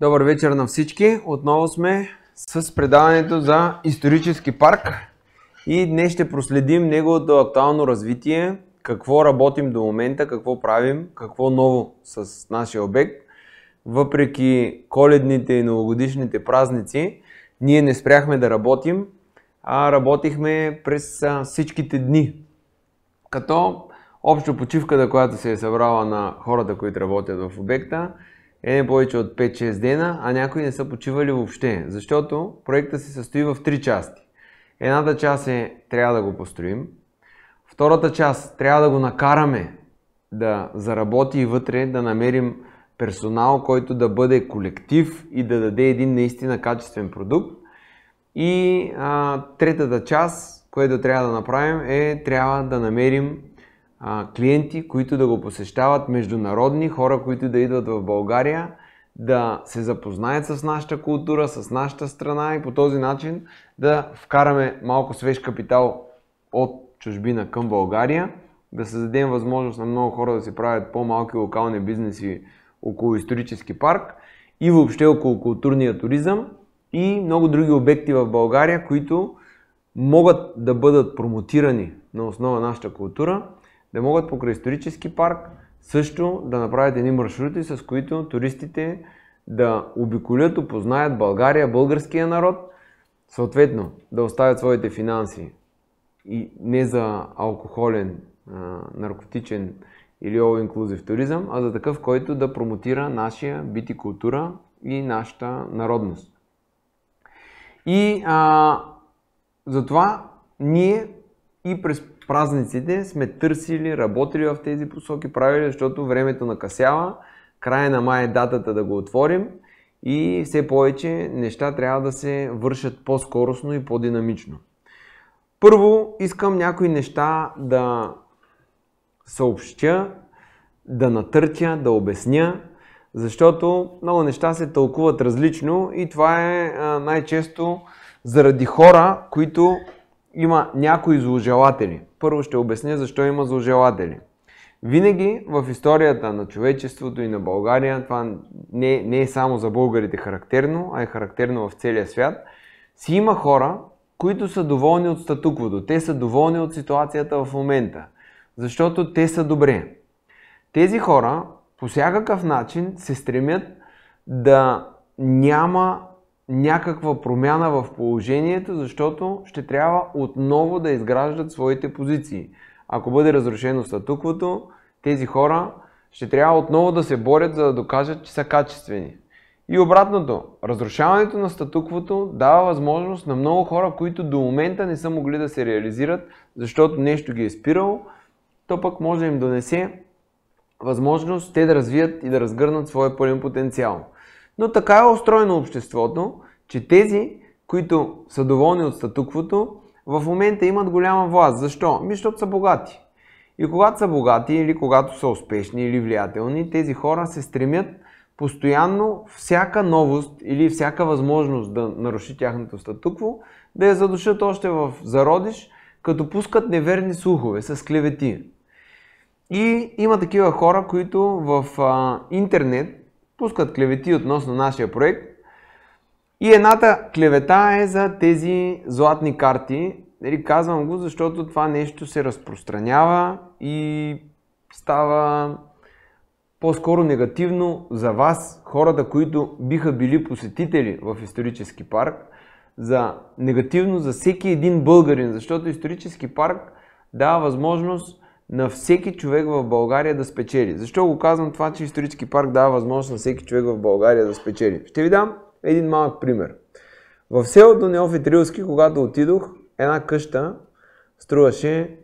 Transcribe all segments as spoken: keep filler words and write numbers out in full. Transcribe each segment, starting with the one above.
Добър вечер на всички. Отново сме с предаването за исторически парк и днес ще проследим неговото актуално развитие, какво работим до момента, какво правим, какво ново с нашия обект. Въпреки коледните и новогодишните празници, ние не спряхме да работим, а работихме през всичките дни. Като общо почивката, която се е събрала на хората, които работят в обекта, е не повече от пет-шест дена, а някои не са почивали въобще, защото проектът се състои в три части. Едната част е трябва да го построим, втората част трябва да го накараме да заработи и вътре да намерим персонал, който да бъде колектив и да даде един наистина качествен продукт. И а, третата част, което трябва да направим е трябва да намерим а, клиенти, които да го посещават, международни хора, които да идват в България, да се запознаят с нашата култура, с нашата страна и по този начин да вкараме малко свеж капитал от чужбина към България, да създадем възможност на много хора да си правят по-малки локални бизнеси около исторически парк и въобще около културния туризъм и много други обекти в България, които могат да бъдат промотирани на основа на нашата култура, да могат покрай исторически парк също да направят едни маршрути, с които туристите да обиколят, опознаят България, българския народ, съответно да оставят своите финанси и не за алкохолен, наркотичен или all-inclusive туризъм, а за такъв, който да промотира нашия бит и култура и нашата народност. И а, затова ние и през празниците сме търсили, работили в тези посоки, правили, защото времето накъсява, края на май е датата да го отворим и все повече неща трябва да се вършат по-скоростно и по-динамично. Първо искам някои неща да съобщя, да натъртя, да обясня, защото много неща се тълкуват различно и това е най-често заради хора, които има някои зложелатели. Първо ще обясня защо има зложелатели. Винаги в историята на човечеството и на България, това не, не е само за българите характерно, а е характерно в целия свят, си има хора, които са доволни от статуквото. Те са доволни от ситуацията в момента, защото те са добре. Тези хора по всякакъв начин се стремят да няма някаква промяна в положението, защото ще трябва отново да изграждат своите позиции. Ако бъде разрушено статуквото, тези хора ще трябва отново да се борят, за да докажат, че са качествени. И обратното, разрушаването на статуквото дава възможност на много хора, които до момента не са могли да се реализират, защото нещо ги е спирало, то пък може да им донесе възможност те да развият и да разгърнат своя пълен потенциал. Но така е устроено обществото, че тези, които са доволни от статуквото, в момента имат голяма власт. Защо? Ми, защото са богати. И когато са богати или когато са успешни или влиятелни, тези хора се стремят постоянно всяка новост или всяка възможност да наруши тяхното статукво, да я задушат още в зародиш, като пускат неверни слухове с клевети. И има такива хора, които в а, интернет пускат клевети относно нашия проект. И едната клевета е за тези златни карти. Нали, казвам го, защото това нещо се разпространява и става по-скоро негативно за вас, хората, които биха били посетители в исторически парк, за негативно за всеки един българин, защото исторически парк дава възможност на всеки човек в България да спечели. Защо го казвам това, че исторически парк дава възможност на всеки човек в България да спечели? Ще ви дам един малък пример. В селото Неофит Рилски, когато отидох, една къща струваше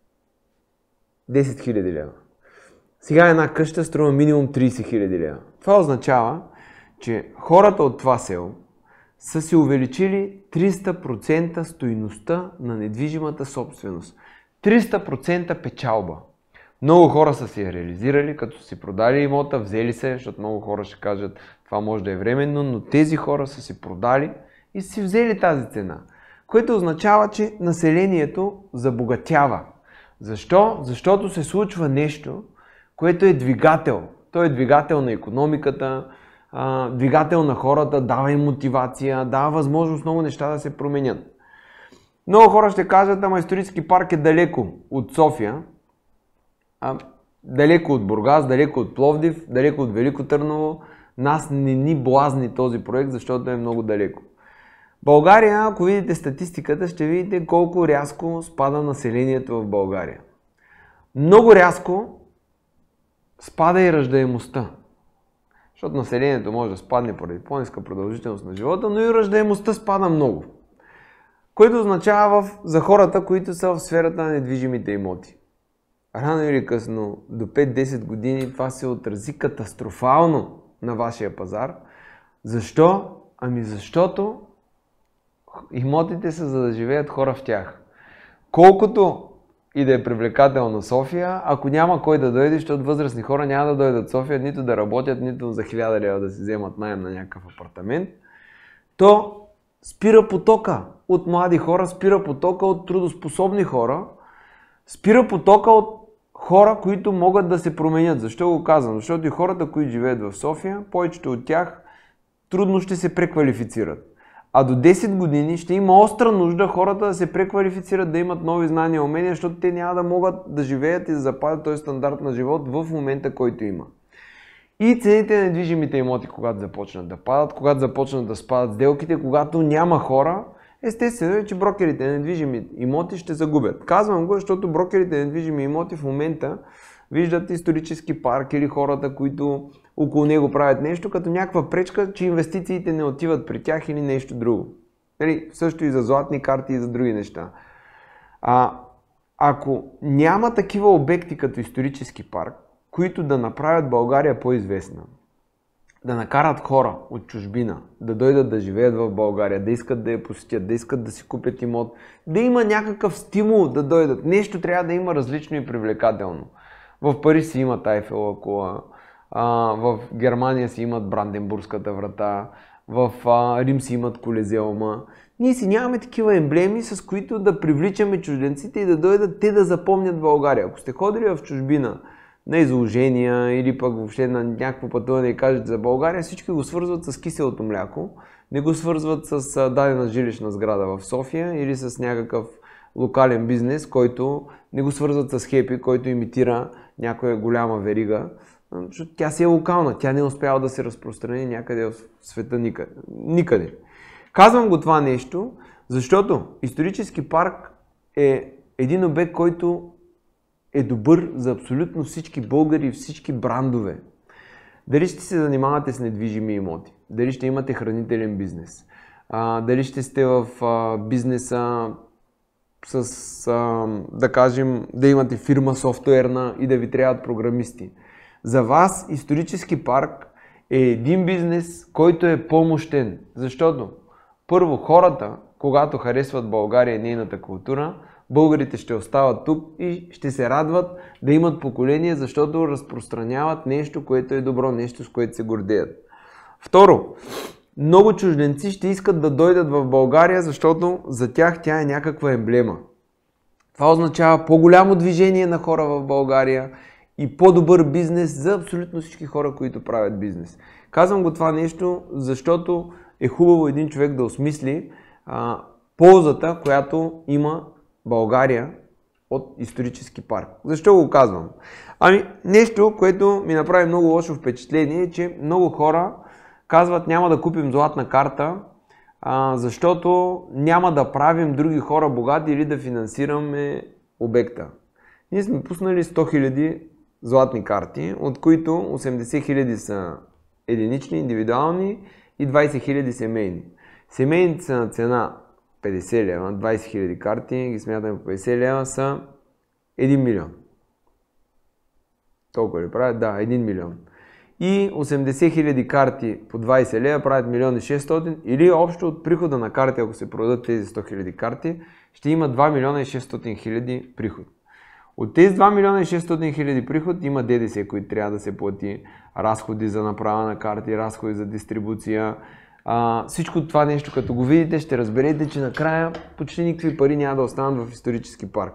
десет хиляди лева. Сега една къща струва минимум трийсет хиляди лева. Това означава, че хората от това село са си увеличили триста процента стойността на недвижимата собственост. триста процента печалба. Много хора са се реализирали, като си продали имота, взели се, защото много хора ще кажат, това може да е временно, но тези хора са си продали и си взели тази цена. Което означава, че населението забогатява. Защо? Защото се случва нещо, което е двигател. Той е двигател на икономиката, а, двигател на хората, дава им мотивация, дава възможност много неща да се променят. Много хора ще кажат, ама исторически парк е далеко от София, а, далеко от Бургас, далеко от Пловдив, далеко от Велико Търново. Нас не ни блазни този проект, защото е много далеко. България, ако видите статистиката, ще видите колко рязко спада населението в България. Много рязко спада и раждаемостта. Защото населението може да спадне поради по-ниска продължителност на живота, но и раждаемостта спада много. Което означава в, за хората, които са в сферата на недвижимите имоти. Рано или късно, до пет-десет години, това се отрази катастрофално на вашия пазар. Защо? Ами защото имотите са за да живеят хора в тях. Колкото и да е привлекателна София, ако няма кой да дойде, защото възрастни хора няма да дойдат в София, нито да работят, нито за хиляда лева да си вземат наем на някакъв апартамент, то спира потока от млади хора, спира потока от трудоспособни хора, спира потока от хора, които могат да се променят. Защо го казвам? Защото и хората, които живеят в София, повечето от тях трудно ще се преквалифицират. А до десет години ще има остра нужда хората да се преквалифицират, да имат нови знания и умения, защото те няма да могат да живеят и да запазят този стандарт на живот в момента, който има. И цените на недвижимите имоти, когато започнат да падат, когато започнат да спадат сделките, когато няма хора, естествено е, че брокерите на недвижими имоти ще загубят. Казвам го, защото брокерите на недвижими имоти в момента виждат исторически парк или хората, които около него правят нещо, като някаква пречка, че инвестициите не отиват при тях или нещо друго. Нали, също и за златни карти и за други неща. А, ако няма такива обекти като исторически парк, които да направят България по-известна, да накарат хора от чужбина да дойдат да живеят в България, да искат да я посетят, да искат да си купят имот, да има някакъв стимул да дойдат. Нещо трябва да има различно и привлекателно. В Париж си имат Айфелова кула, в Германия си имат Бранденбургската врата, в Рим си имат Колизеума. Ние си нямаме такива емблеми, с които да привличаме чужденците и да дойдат те да запомнят България. Ако сте ходили в чужбина на изложения или пък въобще на някакво пътуване и кажете за България, всички го свързват с киселото мляко, не го свързват с дадена жилищна сграда в София или с някакъв локален бизнес, който не го свързват с Хепи, който имитира някоя голяма верига. Защото тя си е локална, тя не е успяла да се разпространи някъде в света никъде. никъде. Казвам го това нещо, защото исторически парк е един обект, който е добър за абсолютно всички българи и всички брандове. Дали ще се занимавате с недвижими имоти, дали ще имате хранителен бизнес, а, дали ще сте в а, бизнеса с, а, да кажем, да имате фирма софтуерна и да ви трябват програмисти. За вас исторически парк е един бизнес, който е помощен, защото първо хората, когато харесват България и нейната култура, българите ще остават тук и ще се радват да имат поколение, защото разпространяват нещо, което е добро, нещо с което се гордеят. Второ, много чужденци ще искат да дойдат в България, защото за тях тя е някаква емблема. Това означава по-голямо движение на хора в България и по-добър бизнес за абсолютно всички хора, които правят бизнес. Казвам го това нещо, защото е хубаво един човек да осмисли а, ползата, която има България от исторически парк. Защо го казвам? Ами, нещо, което ми направи много лошо впечатление е, че много хора казват няма да купим златна карта, а, защото няма да правим други хора богати или да финансираме обекта. Ние сме пуснали сто хиляди златни карти, от които осемдесет хиляди са единични, индивидуални и двайсет хиляди семейни. Семейните са на цена петдесет лева, двайсет хиляди карти, ги смятаме по петдесет лева, са един милион. Толкова ли правят? Да, един милион. И осемдесет хиляди карти по двайсет лева правят един милион и шестстотин, или общо от прихода на карти, ако се продадат тези сто хиляди карти, ще има два милиона и шестстотин хиляди приход. От тези два милиона и шестстотин хиляди приход има ДДС, които трябва да се плати, разходи за направа на карти, разходи за дистрибуция. А, всичко това нещо, като го видите, ще разберете, че накрая почти никакви пари няма да останат в исторически парк.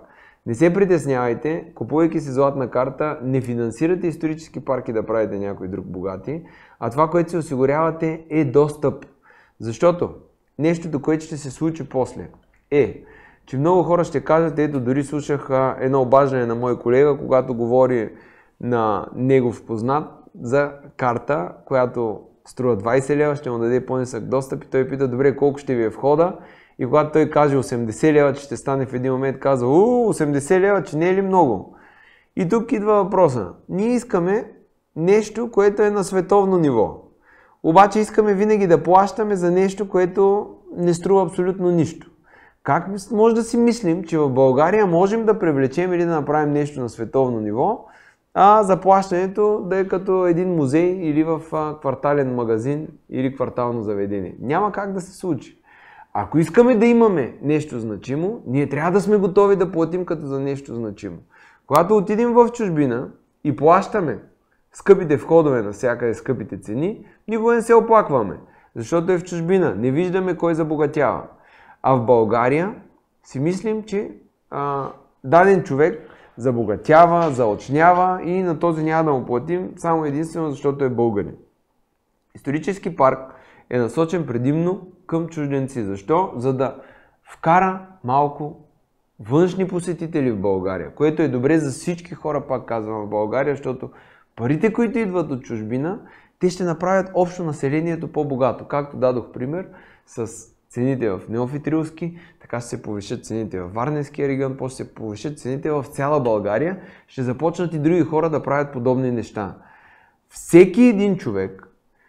Не се притеснявайте, купувайки си златна карта, не финансирате исторически парки да правите някой друг богати, а това, което се осигурявате, е достъп. Защото нещото, което ще се случи после е, че много хора ще кажат, ето дори слушах едно обаждане на мой колега, когато говори на негов познат за карта, която струва двайсет лева, ще му даде по-нисък достъп и той пита, добре, колко ще ви е входа? И когато той каже осемдесет лева, че ще стане в един момент, казва, у, осемдесет лева, че не е ли много? И тук идва въпроса. Ние искаме нещо, което е на световно ниво. Обаче искаме винаги да плащаме за нещо, което не струва абсолютно нищо. Как може да си мислим, че в България можем да привлечем или да направим нещо на световно ниво, а заплащането да е като един музей или в квартален магазин или квартално заведение? Няма как да се случи. Ако искаме да имаме нещо значимо, ние трябва да сме готови да платим като за нещо значимо. Когато отидем в чужбина и плащаме скъпите входове на всякъде, скъпите цени, никога не се оплакваме, защото е в чужбина, не виждаме кой забогатява. А в България си мислим, че а, даден човек забогатява, заочнява и на този няма да му платим само единствено защото е българин. Исторически парк е насочен предимно към чужденци. Защо? За да вкара малко външни посетители в България, което е добре за всички хора, пак казвам, в България, защото парите, които идват от чужбина, те ще направят общо населението по-богато. Както дадох пример с цените в Неофит Рилски, така ще се повишат цените в Варненския регион, после ще се повишат цените в цяла България, ще започнат и други хора да правят подобни неща. Всеки един човек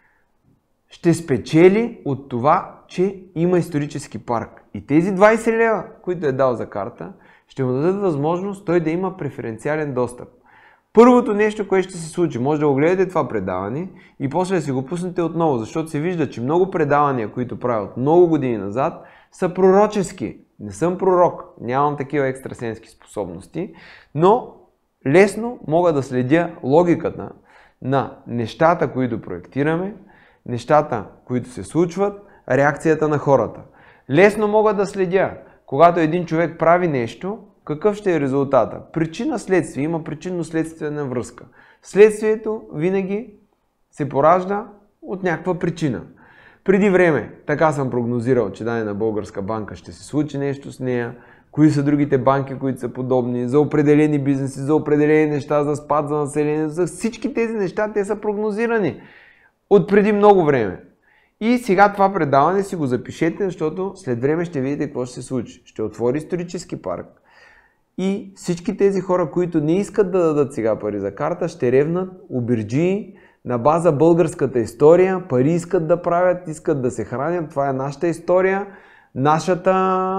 ще спечели от това, че има исторически парк. И тези двайсет лева, които е дал за карта, ще му дадат възможност той да има преференциален достъп. Първото нещо, което ще се случи, може да го гледате това предаване и после да си го пуснете отново, защото се вижда, че много предавания, които правят много години назад, са пророчески. Не съм пророк, нямам такива екстрасенски способности, но лесно мога да следя логиката на нещата, които проектираме, нещата, които се случват, реакцията на хората. Лесно мога да следя, когато един човек прави нещо, какъв ще е резултата? Причина-следствие. Има причинно-следствена връзка. Следствието винаги се поражда от някаква причина. Преди време така съм прогнозирал, че дадена българска банка ще се случи нещо с нея, кои са другите банки, които са подобни, за определени бизнеси, за определени неща, за спад за население, за всички тези неща те са прогнозирани от преди много време. И сега това предаване си го запишете, защото след време ще видите какво ще се случи. Ще отвори исторически парк и всички тези хора, които не искат да дадат сега пари за карта, ще ревнат обирджии на база българската история, пари искат да правят, искат да се хранят, това е нашата история, нашата...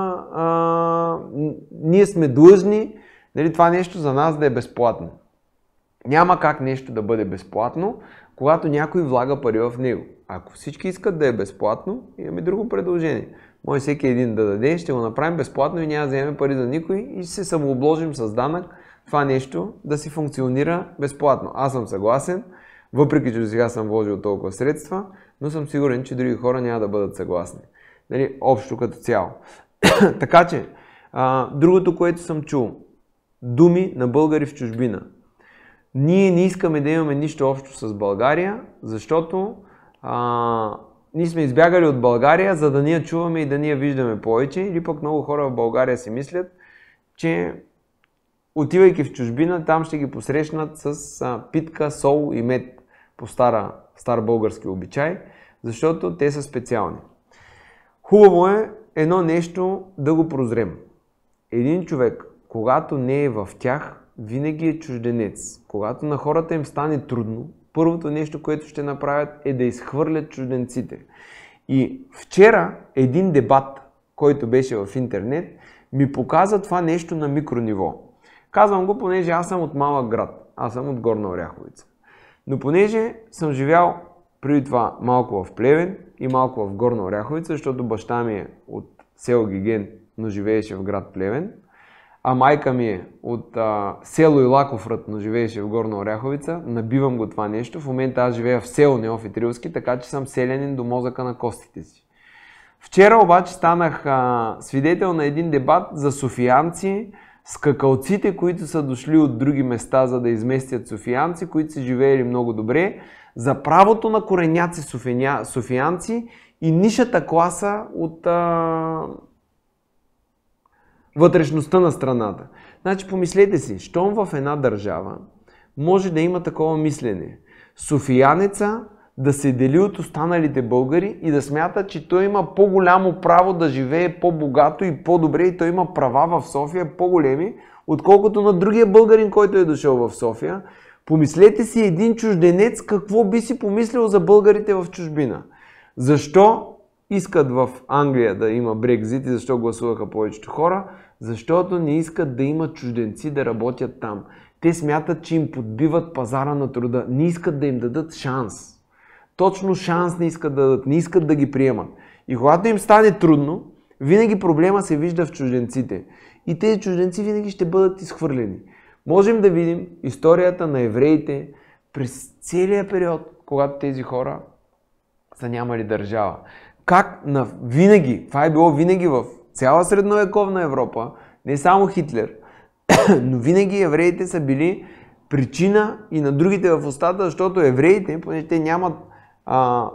А, ние сме длъжни, нали, това нещо за нас да е безплатно. Няма как нещо да бъде безплатно, когато някой влага пари в него. Ако всички искат да е безплатно, имаме друго предложение. Може всеки един да даде, ще го направим безплатно и няма да вземем пари за никой и ще се самообложим с данък това нещо да си функционира безплатно. Аз съм съгласен, въпреки че до сега съм вложил толкова средства, но съм сигурен, че други хора няма да бъдат съгласни. Нали, общо като цяло. Така че, а, другото, което съм чул, думи на българи в чужбина. Ние не искаме да имаме нищо общо с България, защото а, ние сме избягали от България, за да ние чуваме и да ние виждаме повече. Или пък много хора в България си мислят, че отивайки в чужбина, там ще ги посрещнат с а, питка, сол и мед по стара, стар български обичай, защото те са специални. Хубаво е едно нещо да го прозрем. Един човек, когато не е в тях, винаги е чужденец. Когато на хората им стане трудно, първото нещо, което ще направят е да изхвърлят чужденците. И вчера един дебат, който беше в интернет, ми показа това нещо на микрониво. Казвам го, понеже аз съм от малък град. Аз съм от Горна Оряховица. Но понеже съм живял преди това малко в Плевен и малко в Горна Оряховица, защото баща ми е от село Гиген, но живееше в град Плевен, а майка ми е от а, село Илаковрат, но живееше в Горна Оряховица, набивам го това нещо. В момента аз живея в село Неофит Рилски, така че съм селянин до мозъка на костите си. Вчера обаче станах а, свидетел на един дебат за софиянци скакалците, които са дошли от други места, за да изместят софиянци, които са живеели много добре, за правото на кореняци софия... софиянци и нишата класа от а... вътрешността на страната. Значи помислете си, щом в една държава може да има такова мислене. Софиянеца да се дели от останалите българи и да смята, че той има по-голямо право да живее по-богато и по-добре и той има права в София по-големи, отколкото на другия българин, който е дошъл в София. Помислете си един чужденец какво би си помислил за българите в чужбина. Защо искат в Англия да има Брекзит и защо гласуваха повечето хора? Защото не искат да има чужденци да работят там. Те смятат, че им подбиват пазара на труда. Не искат да им дадат шанс. Точно шанс не искат да дадат, не искат да ги приемат. И когато им стане трудно, винаги проблема се вижда в чужденците. И тези чужденци винаги ще бъдат изхвърлени. Можем да видим историята на евреите през целия период, когато тези хора са нямали държава. Как на винаги, това е било винаги в цяла средновековна Европа, не само Хитлер, но винаги евреите са били причина и на другите в устата, защото евреите, понеже те нямат а,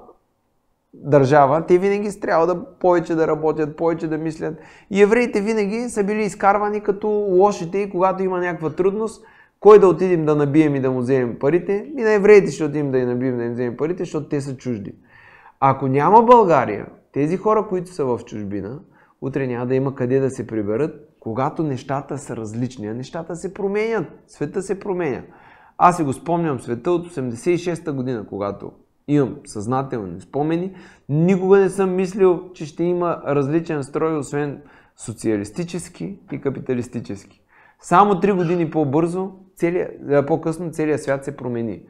държава, те винаги са трябва да повече да работят, повече да мислят. И евреите винаги са били изкарвани като лошите и когато има някаква трудност, кой да отидем да набием и да му вземем парите, и на евреите ще отидем да я набием да им вземем парите, защото те са чужди. Ако няма България, тези хора, които са в чужбина, утре няма да има къде да се приберат, когато нещата са различни, а нещата се променят, света се променя. Аз си го спомням света от осемдесет и шеста година, когато имам съзнателни спомени, никога не съм мислил, че ще има различен строй, освен социалистически и капиталистически. Само три години по-бързо, по-късно целият свят се промени.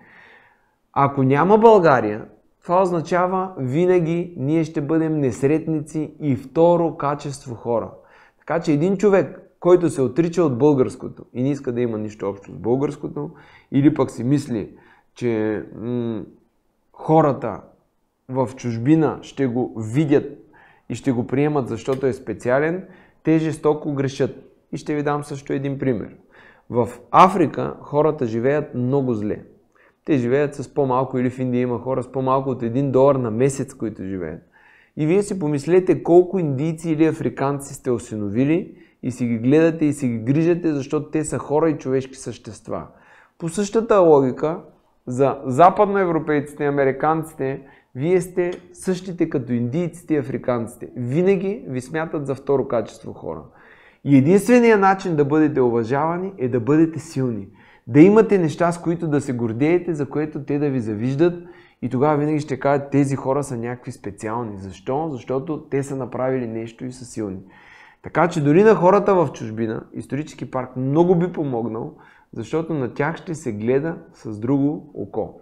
Ако няма България, това означава винаги ние ще бъдем несретници и второ качество хора. Така че един човек, който се отрича от българското и не иска да има нищо общо с българското, или пък си мисли, че м- хората в чужбина ще го видят и ще го приемат, защото е специален, те жестоко грешат. И ще ви дам също един пример. В Африка хората живеят много зле. Те живеят с по-малко, или в Индия има хора с по-малко от един долар на месец, които живеят. И вие си помислете колко индийци или африканци сте осиновили и си ги гледате и си ги грижате, защото те са хора и човешки същества. По същата логика, за западноевропейците и американците, вие сте същите като индийците и африканците. Винаги ви смятат за второ качество хора. И единственият начин да бъдете уважавани е да бъдете силни. Да имате неща, с които да се гордеете, за което те да ви завиждат и тогава винаги ще кажат, тези хора са някакви специални. Защо? Защото те са направили нещо и са силни. Така че дори на хората в чужбина, исторически парк много би помогнал, защото на тях ще се гледа с друго око.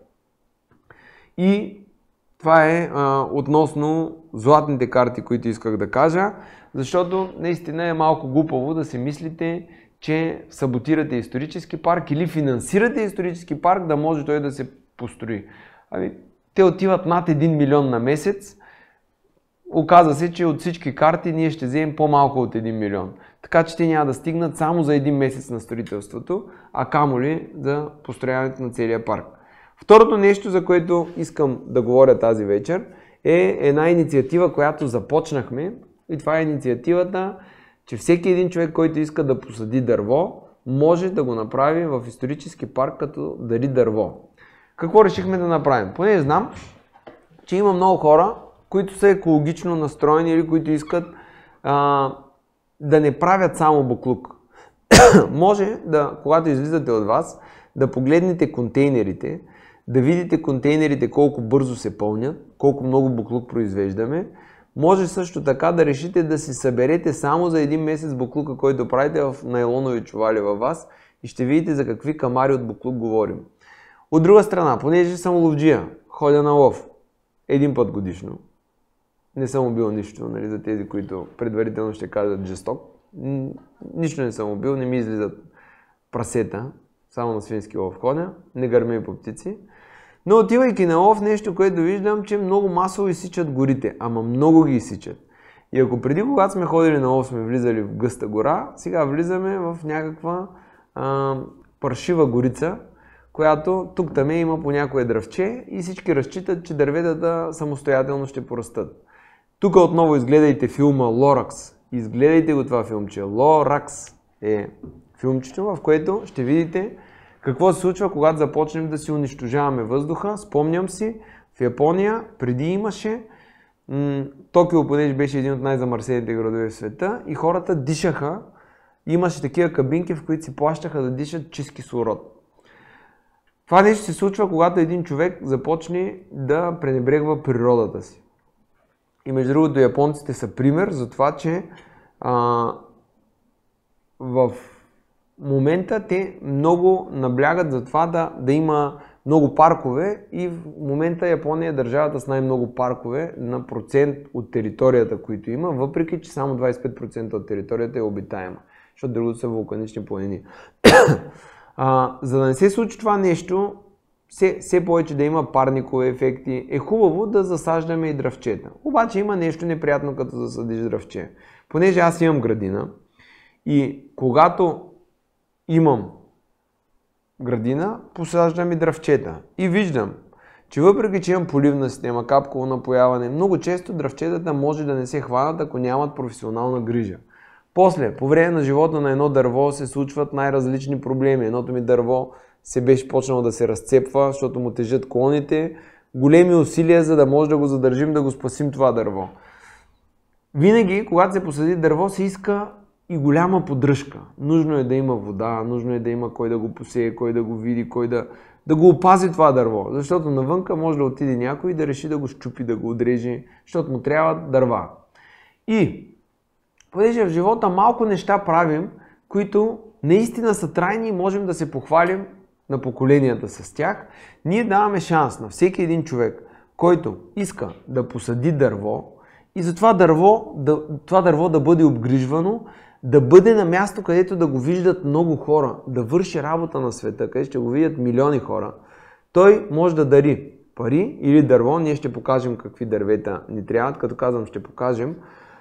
И това е а, относно златните карти, които исках да кажа, защото наистина е малко глупаво да си мислите, че саботирате исторически парк или финансирате исторически парк, да може той да се построи. Ами, те отиват над един милион на месец. Оказва се, че от всички карти ние ще вземем по-малко от един милион. Така че те няма да стигнат само за един месец на строителството, а камо ли за построяването на целия парк. Второто нещо, за което искам да говоря тази вечер, е една инициатива, която започнахме. И това е инициативата, че всеки един човек, който иска да посади дърво, може да го направи в исторически парк, като дари дърво. Какво решихме да направим? Поне знам, че има много хора, които са екологично настроени или които искат а, да не правят само буклук. Може да, когато излизате от вас, да погледнете контейнерите, да видите контейнерите колко бързо се пълнят, колко много буклук произвеждаме. Може също така да решите да си съберете само за един месец буклука, който правите в найлонови чували във вас и ще видите за какви камари от буклук говорим. От друга страна, понеже съм ловджия, ходя на лов един път годишно, не съм убил нищо, нали, за тези, които предварително ще кажат жесток. Нищо не съм убил, не ми излизат прасета, само на свински лов ходя, не гърмя и по птици. Но отивайки на лов, нещо, което виждам, че много масово изсичат горите, ама много ги изсичат. И ако преди, когато сме ходили на лов, сме влизали в гъста гора, сега влизаме в някаква а, паршива горица, която тук-таме има по някое дръвче и всички разчитат, че дърветата самостоятелно ще порастат. Тук отново изгледайте филма Лоракс. Изгледайте го това филмче. Лоракс е филмчето, в което ще видите какво се случва, когато започнем да си унищожаваме въздуха. Спомням си, в Япония преди имаше м- Токио, понеже беше един от най-замърсените градове в света и хората дишаха. Имаше такива кабинки, в които си плащаха да дишат чист кислород. Това нещо се случва, когато един човек започне да пренебрегва природата си. И между другото, японците са пример за това, че а, в момента те много наблягат за това да, да има много паркове и в момента Япония е държавата с най-много паркове на процент от територията, които има, въпреки че само двадесет и пет процента от територията е обитаема, защото другото са вулканични планини. а, за да не се случи това нещо, все, все повече да има парникови ефекти, е хубаво да засаждаме и дръвчета. Обаче има нещо неприятно, като засадиш дръвче. Понеже аз имам градина и когато имам градина, посаждам и дръвчета. И виждам, че въпреки че имам поливна система, капково напояване, много често дръвчетата може да не се хванат, ако нямат професионална грижа. После, по време на живота на едно дърво се случват най-различни проблеми. Едното ми дърво се беше почнало да се разцепва, защото му тежат клоните. Големи усилия, за да може да го задържим, да го спасим това дърво. Винаги, когато се посади дърво, се иска и голяма поддръжка. Нужно е да има вода, нужно е да има кой да го посее, кой да го види, кой да, да го опази това дърво. Защото навънка може да отиде някой и да реши да го щупи, да го отрежи, защото му трябва дърва. И, понеже в живота малко неща правим, които наистина са трайни и можем да се похвалим на поколенията с тях, ние даваме шанс на всеки един човек, който иска да посади дърво и за това дърво да, това дърво да бъде обгрижвано, да бъде на място, където да го виждат много хора, да върши работа на света, където ще го видят милиони хора. Той може да дари пари или дърво. Ние ще покажем какви дървета ни трябват. Като казвам, ще покажем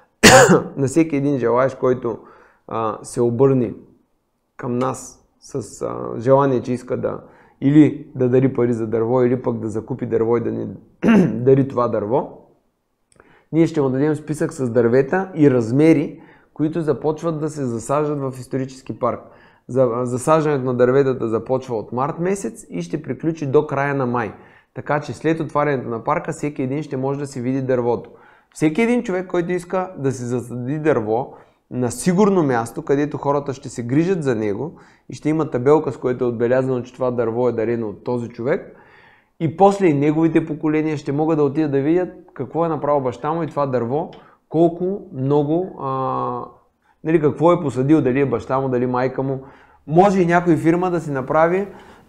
на всеки един желаещ, който а, се обърне към нас с а, желание, че иска да или да дари пари за дърво, или пък да закупи дърво и да ни дари това дърво. Ние ще му дадем списък с дървета и размери, които започват да се засаждат в исторически парк. Засаждането на дърветата започва от март месец и ще приключи до края на май. Така че след отварянето на парка всеки един ще може да си види дървото. Всеки един човек, който иска да си засади дърво на сигурно място, където хората ще се грижат за него и ще има табелка, с което е отбелязано, че това дърво е дарено от този човек, и после и неговите поколения ще могат да отидат да видят какво е направил баща му и това дърво, колко много, а, нали, какво е посадил, дали е баща му, дали майка му. Може и някой фирма да си направи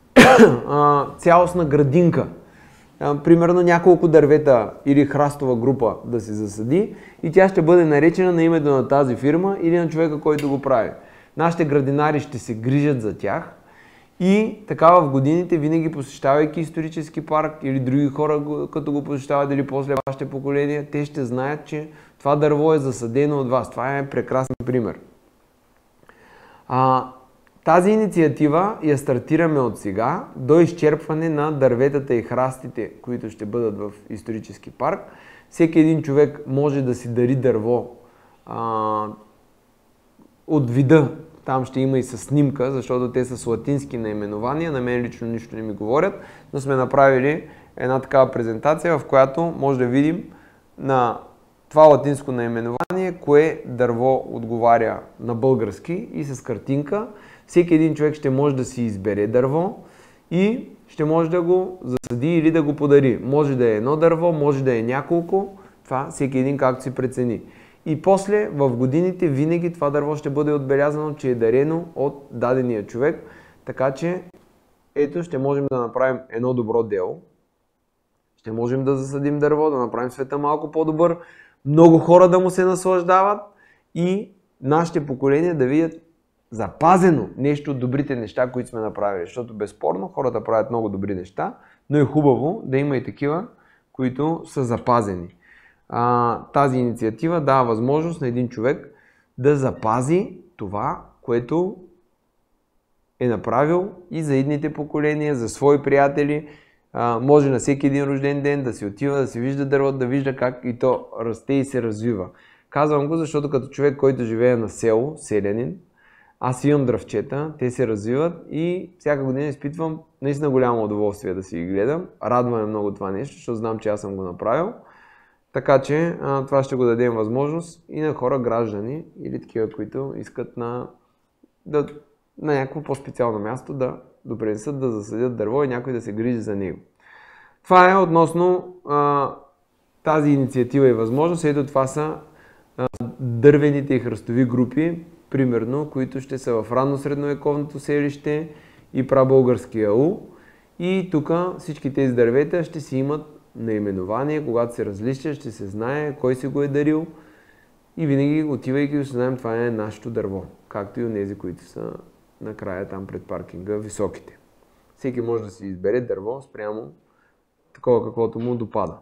а, цялостна градинка. А, примерно няколко дървета или храстова група да се засади и тя ще бъде наречена на името на тази фирма или на човека, който го прави. Нашите градинари ще се грижат за тях. И така в годините, винаги посещавайки исторически парк или други хора, като го посещават или после вашите поколения, те ще знаят, че това дърво е засадено от вас. Това е прекрасен пример. А, тази инициатива я стартираме от сега до изчерпване на дърветата и храстите, които ще бъдат в исторически парк. Всеки един човек може да си дари дърво а, от вида. Там ще има и със снимка, защото те са с латински наименования. На мен лично нищо не ми говорят, но сме направили една такава презентация, в която може да видим на това латинско наименование, кое дърво отговаря на български и с картинка. Всеки един човек ще може да си избере дърво и ще може да го засади или да го подари. Може да е едно дърво, може да е няколко. Това всеки един както си прецени. И после в годините винаги това дърво ще бъде отбелязано, че е дарено от дадения човек. Така че ето ще можем да направим едно добро дело. Ще можем да засадим дърво, да направим света малко по-добър. Много хора да му се наслаждават и нашите поколения да видят запазено нещо от добрите неща, които сме направили. Защото безспорно хората правят много добри неща, но е хубаво да има и такива, които са запазени. а, тази инициатива дава възможност на един човек да запази това, което е направил и за идните поколения, за свои приятели. А, може на всеки един рожден ден да си отива, да си вижда дървото, да вижда как и то расте и се развива. Казвам го, защото като човек, който живее на село, селянин, аз имам дръвчета, те се развиват и всяка година изпитвам наистина голямо удоволствие да си ги гледам. Радваме много това нещо, защото знам, че аз съм го направил. Така че а, това ще го дадем възможност и на хора, граждани или такива, които искат на, да, на някакво по-специално място да допринесат да засадят дърво и някой да се грижи за него. Това е относно а, тази инициатива и възможност. Ето това са а, дървените и хръстови групи, примерно, които ще са в ранно средновековното селище и прабългарския аул. И тук всички тези дървета ще си имат наименование, когато се различа, ще се знае кой си го е дарил и винаги отивайки да се знаем, това е нашето дърво, както и онези, които са накрая там пред паркинга, високите. Всеки може да си избере дърво спрямо такова, каквото му допада.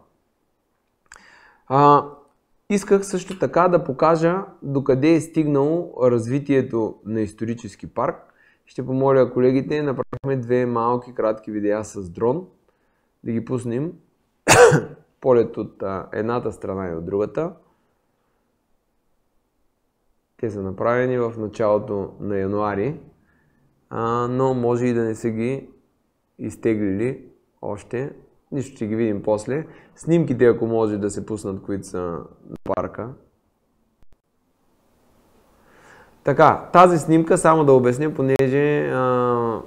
А, исках също така да покажа докъде е стигнало развитието на исторически парк. Ще помоля колегите, направихме две малки кратки видеа с дрон, да ги пуснем. Полет от а, едната страна и от другата. Те са направени в началото на януари, а, но може и да не са ги изтеглили още. Нищо ще ги видим после. Снимките, ако може да се пуснат, които са на парка. Така, тази снимка, само да обясня, понеже а,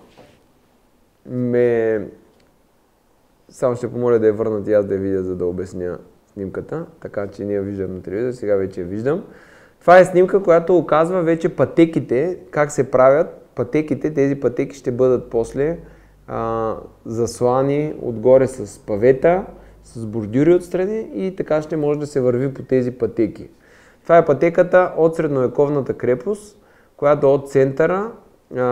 ме... Само ще помоля да я върнат и аз да я видя, за да обясня снимката. Така че не я виждам на телевизор, сега вече я виждам. Това е снимка, която оказва вече пътеките, как се правят. Пътеките, тези пътеки ще бъдат после а, заслани отгоре с павета, с бордюри отстрани и така ще може да се върви по тези пътеки. Това е пътеката от средновековната крепост, която от центъра, а,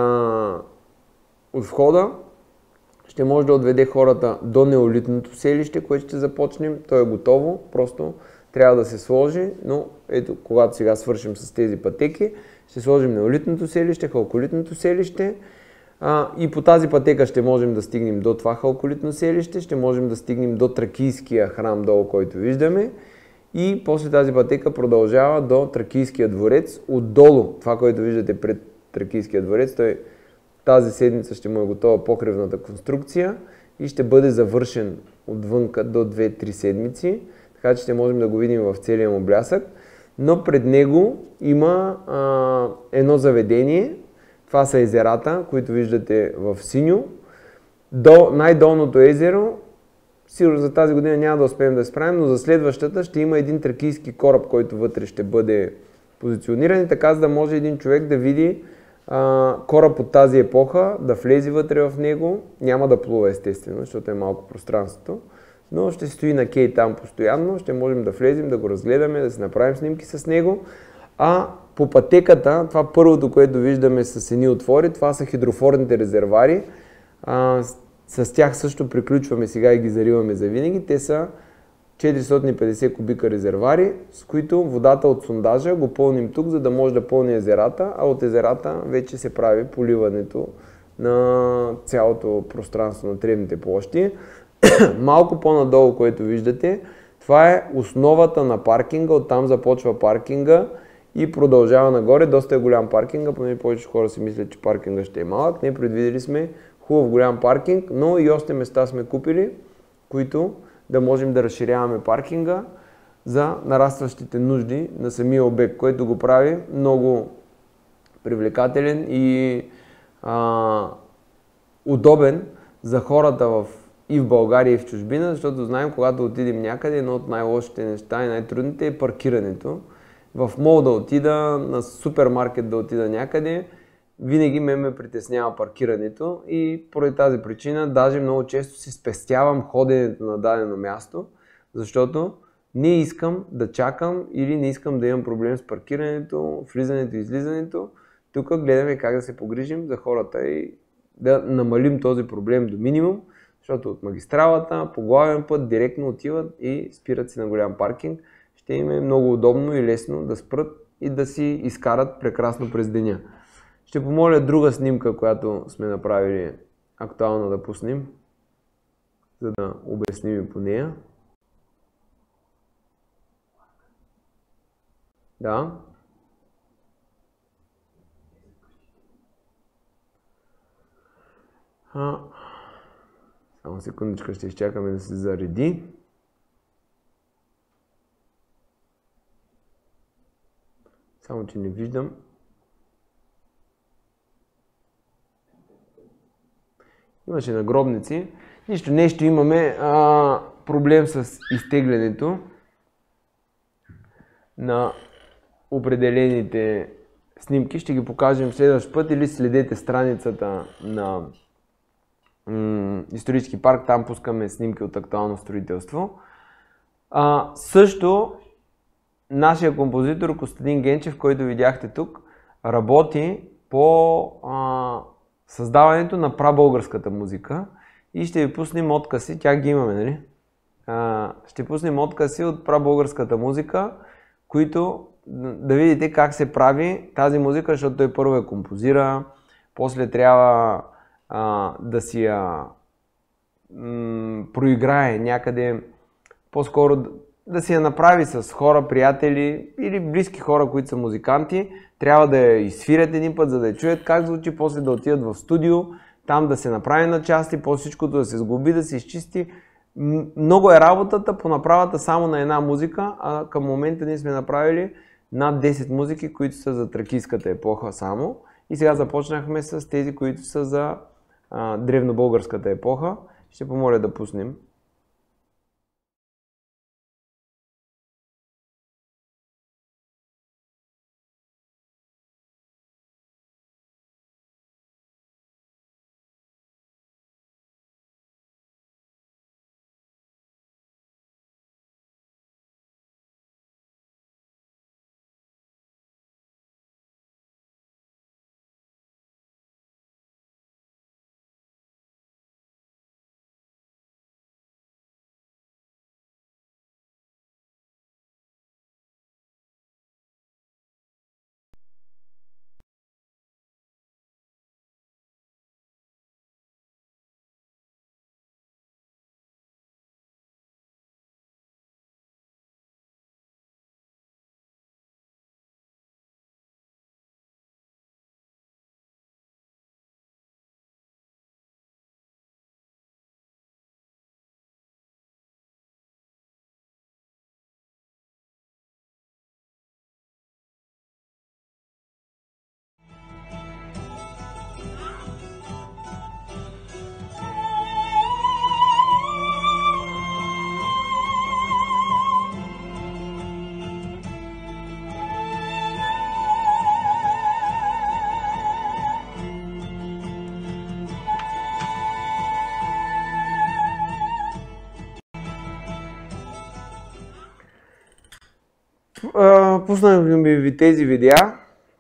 от входа, ще може да отведе хората до неолитното селище, което ще започнем. То е готово, просто трябва да се сложи, но ето, когато сега свършим с тези пътеки, ще сложим неолитното селище, халколитното селище а, и по тази пътека ще можем да стигнем до това халколитно селище, ще можем да стигнем до Тракийския храм долу, който виждаме и после тази пътека продължава до Тракийския дворец. Отдолу, това, което виждате пред Тракийския дворец, той тази седмица ще му е готова покривната конструкция и ще бъде завършен отвънка до две-три седмици, така че ще можем да го видим в целия му блясък. Но пред него има а, едно заведение, това са езерата, които виждате в синьо. До най-долното езеро, сигурно за тази година няма да успеем да справим, но за следващата ще има един тракийски кораб, който вътре ще бъде позициониран, така за да може един човек да види кораб от тази епоха, да влезе вътре в него, няма да плува естествено, защото е малко пространството, но ще стои на кей там постоянно, ще можем да влезем, да го разгледаме, да си направим снимки с него. А по пътеката, това първото, което виждаме с едни отвори, това са хидрофорните резервари. А, с, с тях също приключваме сега и ги зариваме за винаги. Те са четиристотин и петдесет кубика резервари, с които водата от сондажа го пълним тук, за да може да пълни езерата, а от езерата вече се прави поливането на цялото пространство на тревните площи. Малко по-надолу, което виждате, това е основата на паркинга, оттам започва паркинга и продължава нагоре. Доста е голям паркинга, понеже повече хора си мислят, че паркинга ще е малък. Не, предвидели сме хубав голям паркинг, но и още места сме купили, които да можем да разширяваме паркинга за нарастващите нужди на самия обект, което го прави много привлекателен и а, удобен за хората в, и в България, и в чужбина, защото знаем, когато отидем някъде, едно от най-лошите неща и най-трудните е паркирането. В мол да отида, на супермаркет да отида някъде, винаги ме ме притеснява паркирането и поради тази причина даже много често си спестявам ходенето на дадено място, защото не искам да чакам или не искам да имам проблем с паркирането, влизането и излизането. Тук гледаме как да се погрижим за хората и да намалим този проблем до минимум, защото от магистралата по главен път директно отиват и спират си на голям паркинг. ще им е много удобно и лесно да спрат и да си изкарат прекрасно през деня. Ще помоля друга снимка, която сме направили актуално да пуснем, за да обясним и по нея. Да. А, само секундичка, ще изчакаме да се зареди. Само, че не виждам. Имаше нагробници. Нищо, нещо имаме а, проблем с изтеглянето на определените снимки. Ще ги покажем следващ път или следете страницата на м- Исторически парк. Там пускаме снимки от актуално строителство. А, също нашия композитор Костадин Генчев, който видяхте тук, работи по а, създаването на прабългарската музика и ще ви пуснем откъси, тя ги имаме, нали? А, ще пуснем откъси от прабългарската музика, които да видите как се прави тази музика, защото той първо я композира, после трябва а, да си я м- проиграе някъде, по-скоро да си я направи с хора, приятели или близки хора, които са музиканти. Трябва да я изсвирят един път, за да я чуят как звучи, после да отидат в студио, там да се направи на части, после всичкото да се сглоби, да се изчисти. Много е работата по направата само на една музика, а към момента ние сме направили над десет музики, които са за тракийската епоха само. И сега започнахме с тези, които са за а, древнобългарската епоха. Ще помоля да пуснем. Пуснах ви тези видеа,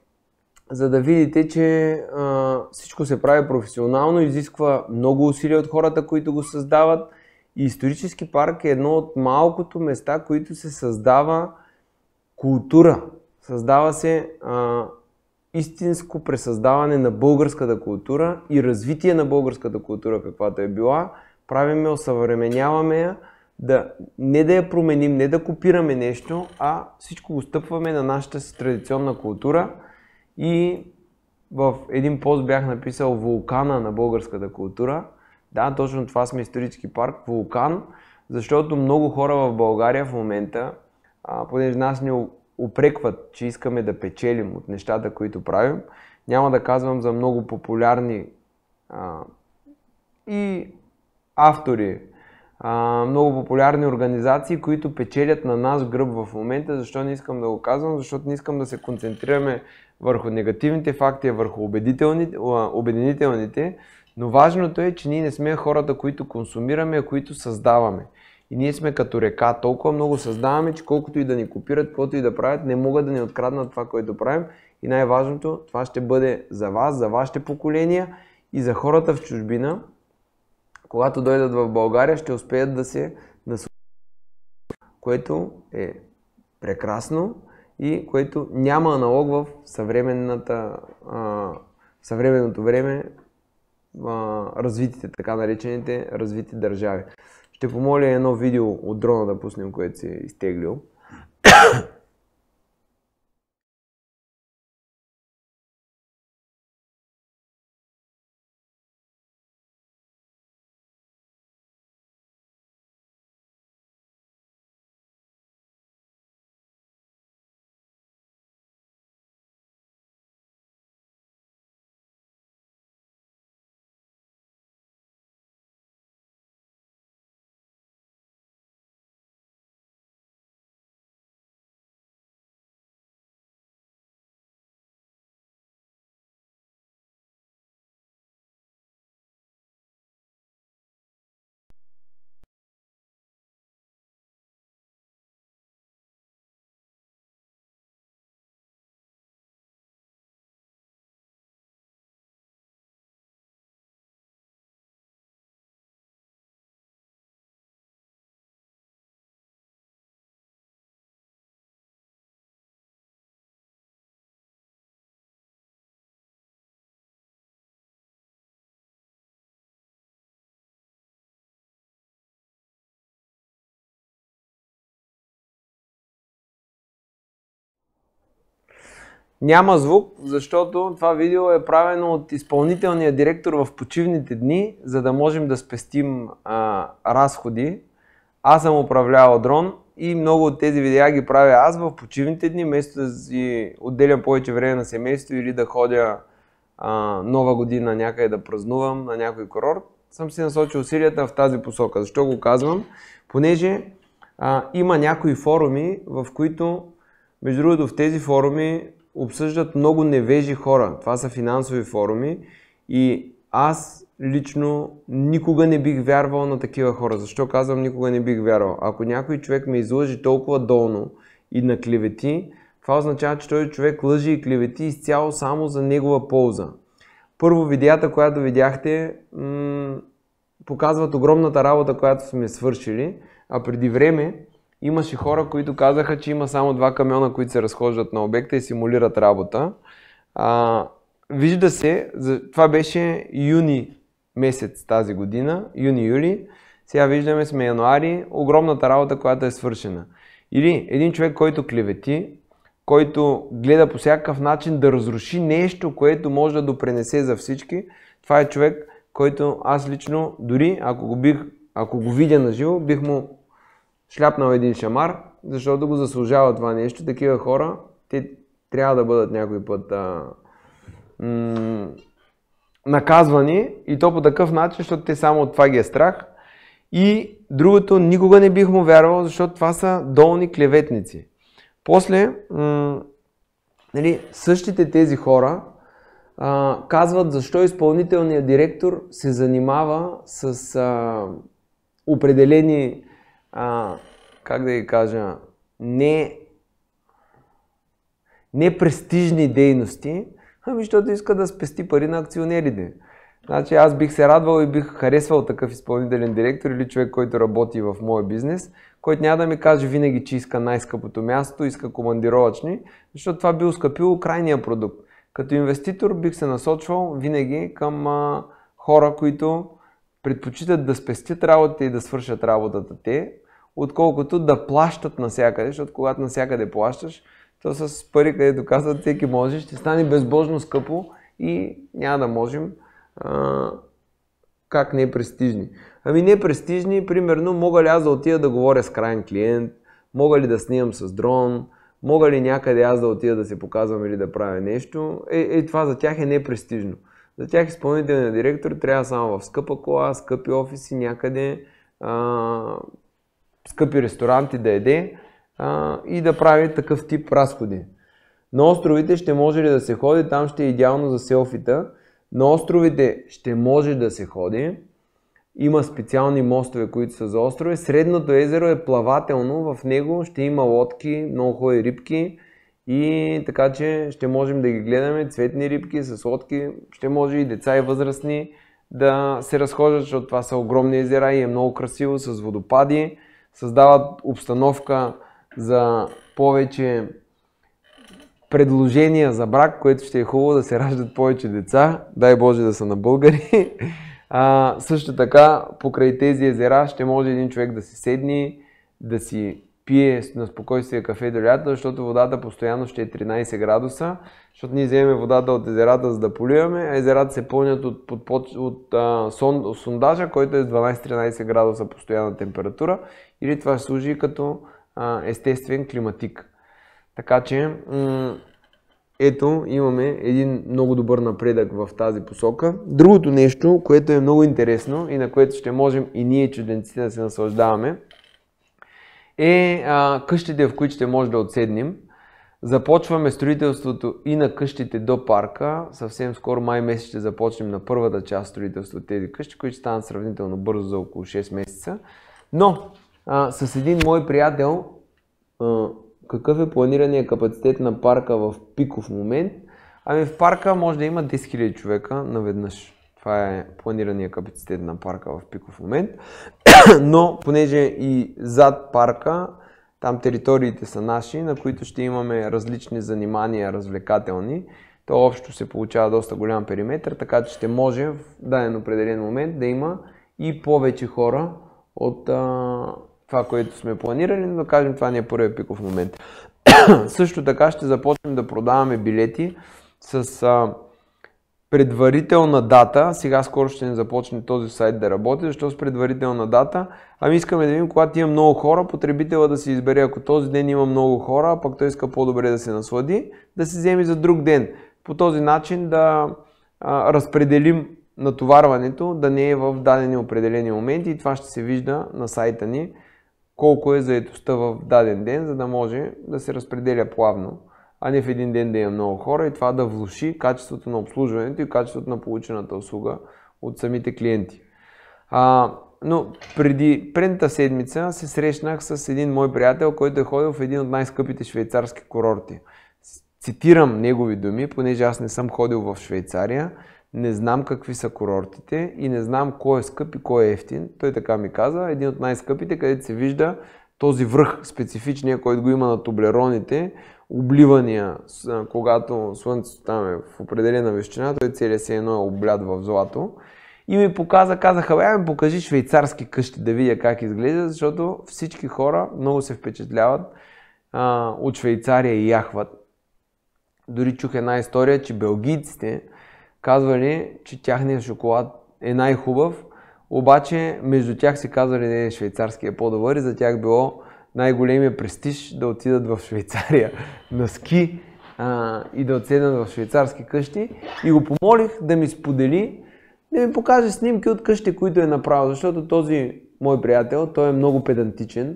за да видите, че а, всичко се прави професионално, изисква много усилия от хората, които го създават. И Исторически парк е едно от малкото места, които се създава култура. Създава се а, истинско пресъздаване на българската култура и развитие на българската култура, каквато е била. Правиме, осъвременяваме я, да, не да я променим, не да копираме нещо, а всичко го стъпваме на нашата си традиционна култура. И в един пост бях написал вулкана на българската култура. Да, точно това сме Исторически парк, вулкан, защото много хора в България в момента, а, понеже нас ни упрекват, че искаме да печелим от нещата, които правим, няма да казвам за много популярни а, и автори, а, много популярни организации, които печелят на наш гръб в момента. Защо не искам да го казвам? Защото не искам да се концентрираме върху негативните факти, а върху обединителните. Но важното е, че ние не сме хората, които консумираме, а които създаваме. И ние сме като река, толкова много създаваме, че колкото и да ни копират, каквото и да правят, не могат да ни откраднат това, което правим. И най-важното, това ще бъде за вас, за вашите поколения и за хората в чужбина. Когато дойдат в България, ще успеят да се насладят, което е прекрасно и което няма аналог в съвременната, а, в съвременното време а, развитите, така наречените развити държави. Ще помоля едно видео от дрона да пуснем, което си е изтеглил. Няма звук, защото това видео е правено от изпълнителния директор в почивните дни, за да можем да спестим а, разходи. Аз съм управлявал дрон и много от тези видеа ги правя аз в почивните дни, вместо да си отделям повече време на семейство или да ходя а, нова година някъде да празнувам на някой курорт. Съм си насочил усилията в тази посока. Защо го казвам? Понеже а, има някои форуми, в които, между другото, в тези форуми обсъждат много невежи хора. Това са финансови форуми и аз лично никога не бих вярвал на такива хора. Защо казвам никога не бих вярвал? Ако някой човек ме излъжи толкова долно и на клевети, това означава, че този човек лъжи и клевети изцяло само за негова полза. Първо, видеята, която видяхте, м- показват огромната работа, която сме свършили, а преди време имаше хора, които казаха, че има само два камиона, които се разхождат на обекта и симулират работа. А, вижда се, това беше юни месец тази година, юни-юли. Сега виждаме сме януари, огромната работа, която е свършена. Или един човек, който клевети, който гледа по всякакъв начин да разруши нещо, което може да допренесе за всички. Това е човек, който аз лично, дори ако го, бих, ако го видя на живо, бих му шляпнал един шамар, защото го заслужава това нещо. Такива хора, те трябва да бъдат някой път а, м- наказвани и то по такъв начин, защото те само от това ги е страх. И другото, никога не бих му вярвал, защото това са долни клеветници. После, м- нали, същите тези хора а, казват защо изпълнителният директор се занимава с а, определени А, как да ги кажа, не, не престижни дейности, ами защото иска да спести пари на акционерите. Значи аз бих се радвал и бих харесвал такъв изпълнителен директор или човек, който работи в моя бизнес, който няма да ми каже винаги, че иска най-скъпото място, иска командировъчни, защото това би оскъпило крайния продукт. Като инвеститор бих се насочвал винаги към а, хора, които предпочитат да спестят работата и да свършат работата те, отколкото да плащат навсякъде, защото когато навсякъде плащаш, то с пари, където казват всеки може, ще стане безбожно скъпо и няма да можем а, как не е престижни. Ами не е престижни, примерно, мога ли аз да отида да говоря с крайен клиент, мога ли да снимам с дрон, мога ли някъде аз да отида да се показвам или да правя нещо, е, е това за тях е непрестижно. За тях изпълнителният директор трябва само в скъпа кола, скъпи офиси някъде, а, скъпи ресторанти да еде а, и да прави такъв тип разходи. На островите ще може ли да се ходи, там ще е идеално за селфита. На островите ще може да се ходи. Има специални мостове, които са за острови. Средното езеро е плавателно, в него ще има лодки, много хубави рибки и така че ще можем да ги гледаме, цветни рибки с лодки. Ще може и деца и възрастни да се разхождат, защото това са огромни езера и е много красиво с водопади. Създават обстановка за повече предложения за брак, което ще е хубаво да се раждат повече деца. Дай Боже да са на българи. А, също така, покрай тези езера ще може един човек да си седне, да си пие на спокойствие кафе до лято, защото водата постоянно ще е тринайсет градуса, защото ние вземем водата от езерата, за да поливаме, а езерата се пълнят от, от, от, от а, сон, сондажа, който е с дванайсет-тринайсет градуса постоянна температура, или това ще служи като а, естествен климатик. Така че, ето, имаме един много добър напредък в тази посока. Другото нещо, което е много интересно и на което ще можем и ние чужденците да се наслаждаваме, е а, къщите, в които ще може да отседнем. Започваме строителството и на къщите до парка. Съвсем скоро, май месец, ще започнем на първата част строителство от тези къщи, които ще станат сравнително бързо, за около шест месеца. Но а, с един мой приятел, а, какъв е планираният капацитет на парка в пиков момент? Ами в парка може да има десет хиляди човека наведнъж. Това е планираният капацитет на парка в пиков момент. Но понеже и зад парка, там териториите са наши, на които ще имаме различни занимания, развлекателни, то общо се получава доста голям периметр, така че ще може в даден определен момент да има и повече хора от а, това, което сме планирали, но да кажем, това не е първият пиков момент. Също така ще започнем да продаваме билети с а, предварителна дата. Сега скоро ще не започне този сайт да работи. Защо с предварителна дата? Ами искаме да видим, когато има много хора, потребителя да се избере, ако този ден има много хора, а пък той иска по-добре да се наслади, да се вземе за друг ден. По този начин да а, разпределим натоварването, да не е в дадени определени моменти, и това ще се вижда на сайта ни, колко е заетостта в даден ден, за да може да се разпределя плавно, а не в един ден да има много хора, и това да влоши качеството на обслужването и качеството на получената услуга от самите клиенти. А, но преди предната седмица се срещнах с един мой приятел, който е ходил в един от най-скъпите швейцарски курорти. Цитирам негови думи, понеже аз не съм ходил в Швейцария, не знам какви са курортите и не знам кой е скъп и кой е ефтин. Той така ми каза, един от най-скъпите, където се вижда този връх специфичния, който го има на Тоблероните, обливания, когато слънцето там е в определена височина, той целият се едно е облят в злато. И ми показа, казаха, бе, ми покажи швейцарски къщи да видя как изглежда, защото всички хора много се впечатляват а, от Швейцария и яхват. Дори чух една история, че белгийците казвали, че тяхният шоколад е най-хубав, обаче между тях се казвали, не, швейцарски е по-добър, и за тях било най-големия престиж да отидат в Швейцария на ски а, и да отседнат в швейцарски къщи. И го помолих да ми сподели, да ми покаже снимки от къщи, които е направил, защото този мой приятел, той е много педантичен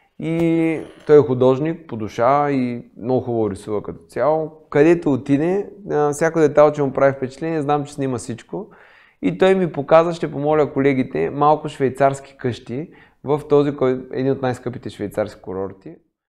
и той е художник по душа и много хубаво рисува като цяло. Където отиде, всяко детайлче му прави впечатление, знам, че снима всичко. И той ми показа, ще помоля колегите, малко швейцарски къщи в този, кой е един от най-скъпите швейцарски курорти.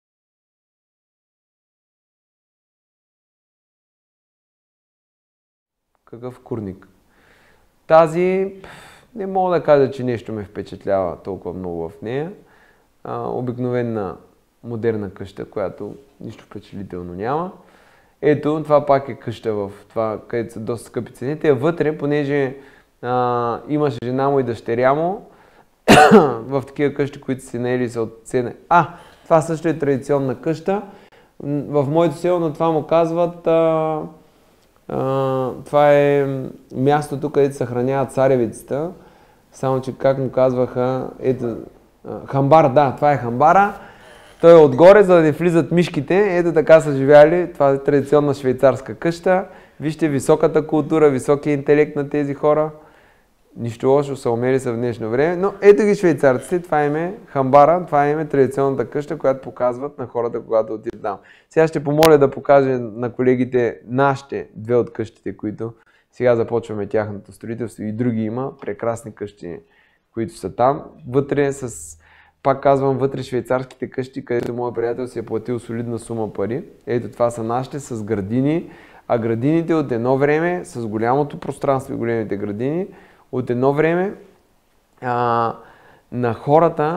Какъв курник? Тази, не мога да кажа, че нещо ме впечатлява толкова много в нея. А, обикновена модерна къща, която нищо впечатлително няма. Ето, това пак е къща в това, където са доста скъпи цените. Вътре, понеже а, имаше жена му и дъщеря му, в такива къщи, които си наели са от цена. А, това също е традиционна къща. В моето село на това му казват, а, а, това е мястото, където съхраняват царевицата. Само, че как му казваха, ето, хамбар, да, това е хамбара. Той е отгоре, за да не влизат мишките. Ето така са живяли. Това е традиционна швейцарска къща. Вижте високата култура, високия интелект на тези хора. Нищо лошо, са умели са в днешно време. Но ето ги швейцарците, това им е хамбара, това им е традиционната къща, която показват на хората, когато отидат там. Сега ще помоля да покажа на колегите нашите две от къщите, които сега започваме тяхното строителство, и други има прекрасни къщи, които са там. Вътре с, пак казвам, вътре швейцарските къщи, където моят приятел си е платил солидна сума пари. Ето това са нашите с градини, а градините от едно време, с голямото пространство и големите градини, от едно време а, на хората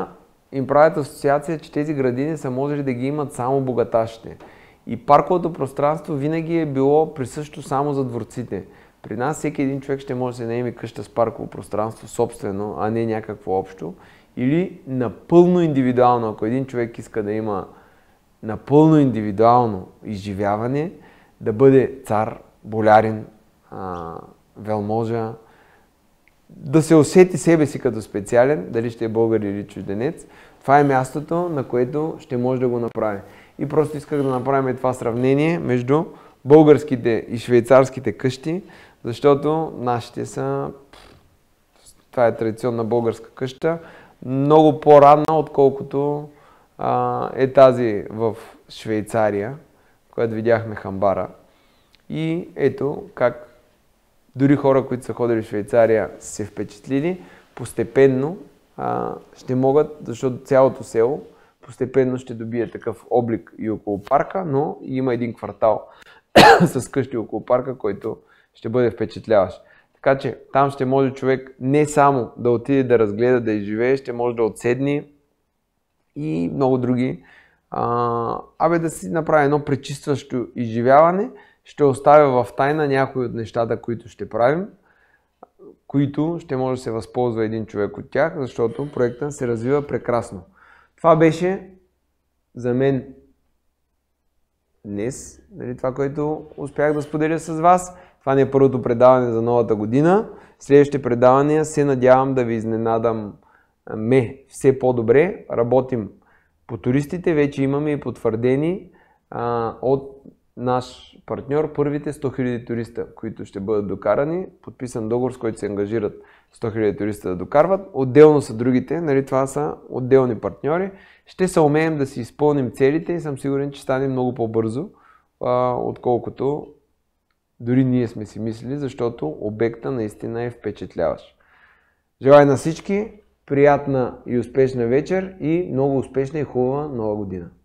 им правят асоциация, че тези градини са можели да ги имат само богаташите. И парковото пространство винаги е било присъщо само за дворците. При нас всеки един човек ще може да се наеме къща с парково пространство собствено, а не някакво общо. Или напълно индивидуално, ако един човек иска да има напълно индивидуално изживяване, да бъде цар, болярин, а, велможа, да се усети себе си като специален, дали ще е българ или чужденец, това е мястото, на което ще може да го направи. И просто исках да направим това сравнение между българските и швейцарските къщи, защото нашите са, това е традиционна българска къща, много по-ранна, отколкото а, е тази в Швейцария, която видяхме Хамбара. И ето как дори хора, които са ходили в Швейцария, са се впечатлили, постепенно а, ще могат, защото цялото село постепенно ще добие такъв облик и около парка, но има един квартал с къщи около парка, който ще бъде впечатляващ. Така че там ще може човек не само да отиде да разгледа, да изживее, ще може да отседне и много други. А, абе да си направи едно пречистващо изживяване. Ще оставя в тайна някои от нещата, които ще правим, които ще може да се възползва един човек от тях, защото проектът се развива прекрасно. Това беше за мен днес, нали, това, което успях да споделя с вас. Това не е първото предаване за новата година. Следващите предавания се надявам да ви изненадам ме все по-добре. Работим по туристите, вече имаме и потвърдени а, от наш партньор първите сто хиляди туриста, които ще бъдат докарани. Подписан договор, с който се ангажират сто хиляди туриста да докарват. Отделно са другите, нали, това са отделни партньори. Ще се умеем да си изпълним целите и съм сигурен, че стане много по-бързо, а, отколкото дори ние сме си мислили, защото обекта наистина е впечатляващ. Желая на всички приятна и успешна вечер и много успешна и хубава нова година!